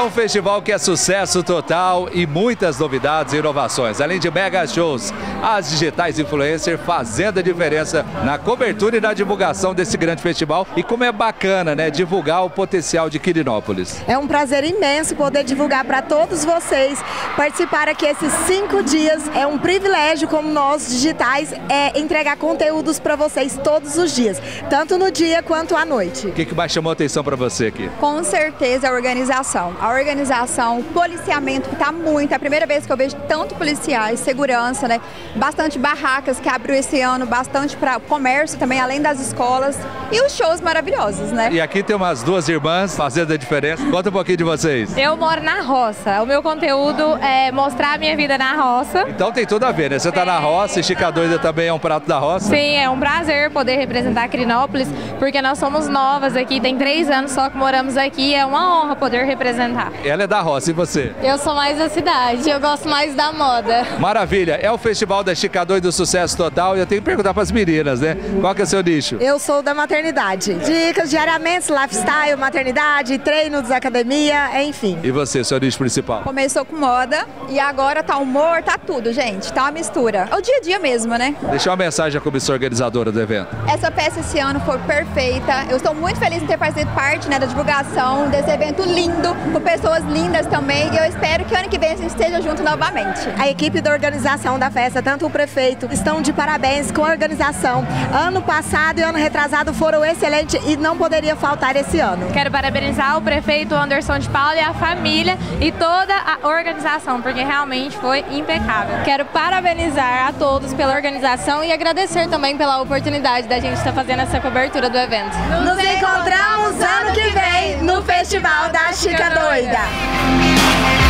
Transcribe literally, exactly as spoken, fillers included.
um festival que é sucesso total e muitas novidades e inovações. Além de mega shows, as digitais influencers fazendo a diferença na cobertura e na divulgação desse grande festival. E como é bacana, né, divulgar o potencial de Quirinópolis. É um prazer imenso poder divulgar para todos vocês, participar aqui esses cinco dias. É um privilégio, como nós digitais, é entregar conteúdos para vocês todos os dias, tanto no dia quanto à noite. O que, que mais chamou a atenção para você aqui? Com certeza a organização. A organização, o policiamento que está muito. É a primeira vez que eu vejo tanto policiais, segurança, né? Bastante barracas que abriu esse ano, bastante para comércio também, além das escolas. E os shows maravilhosos, né? E aqui tem umas duas irmãs fazendo a diferença. Conta um pouquinho de vocês. Eu moro na roça. O meu conteúdo é mostrar a minha vida na roça. Então tem tudo a ver, né? Você tá na roça e Chica Doida também é um prato da roça? Sim, é um prazer poder representar Quirinópolis, porque nós somos novas aqui, tem três anos só que moramos aqui, é uma honra poder representar. Ela é da roça, e você? Eu sou mais da cidade, eu gosto mais da moda. Maravilha, é o festival da Chica Doida do sucesso total e eu tenho que perguntar para as meninas, né? Qual que é o seu nicho? Eu sou da maternidade. Dicas diariamente, lifestyle, maternidade, treinos, academia, enfim. E você, seu nicho principal? Começou com moda e agora tá humor, tá tudo, gente. Tá uma mistura. É o dia a dia mesmo, né? Deixa uma mensagem à comissão organizadora do evento. Essa peça esse ano foi perfeita. Eu estou muito feliz em ter feito parte, né, da divulgação desse evento lindo, com pessoas lindas também. E eu espero que ano que vem a gente esteja junto novamente. A equipe da organização da festa, tanto o prefeito, estão de parabéns com a organização. Ano passado e ano retrasado foram excelentes e não poderia faltar esse ano. Quero parabenizar o prefeito Anderson de Paula e a família e toda a organização, porque realmente foi impecável. Quero parabenizar a todos pela organização e agradecer também pela oportunidade da gente estar fazendo essa cobertura do evento. Nos encontramos ano que vem no Festival da Chica Doida.